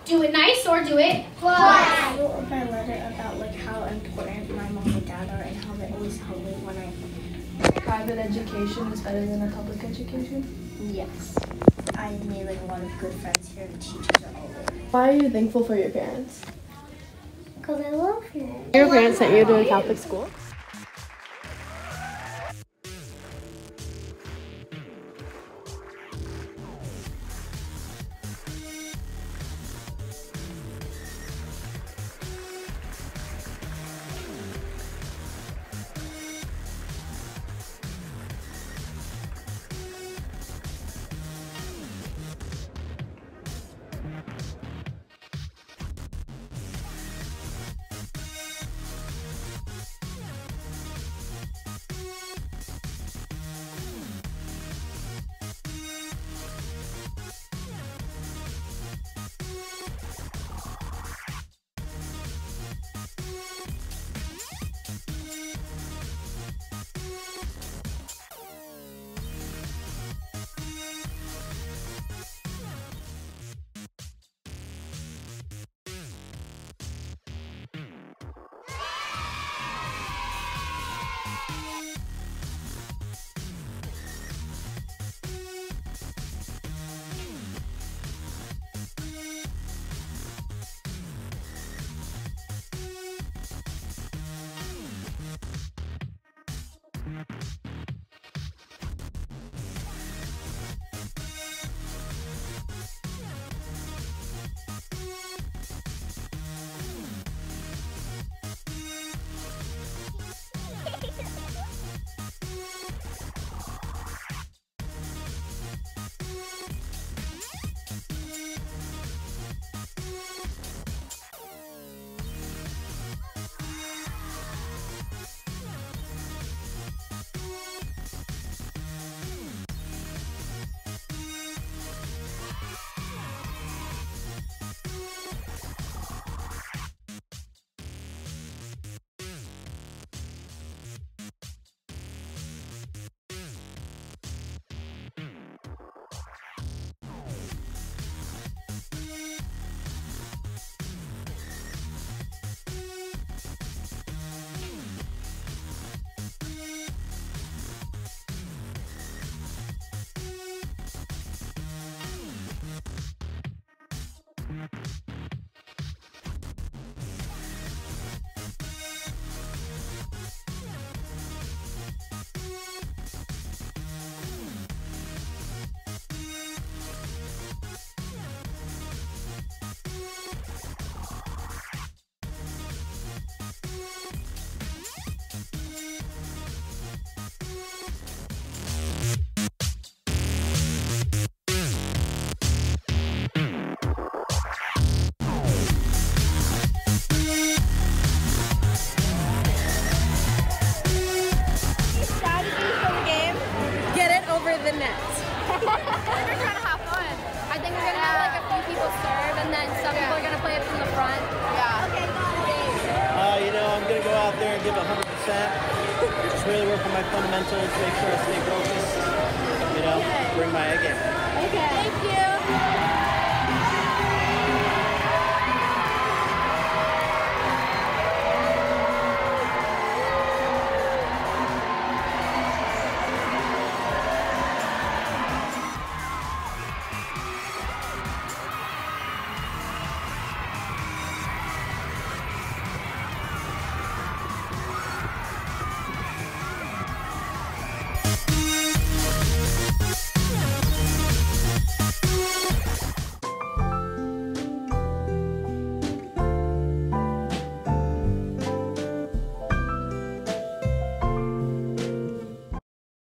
Do it nice or do it fly. I wrote my letter about like how important my mom and dad are and how they always help me when I... Private education is better than a public education? Yes. I made like a lot of good friends here. The teachers are all there. Why are you thankful for your parents? Because I love you. Your parents sent you to a Catholic school? The net. We're trying to have fun. I think we're gonna have like a few people serve, and then some people are gonna play it from the front. Yeah. Okay, got it. You know, I'm gonna go out there and give 100%. Just really work on my fundamentals, make sure I stay focused. You know, bring my A game. Okay. Thank you.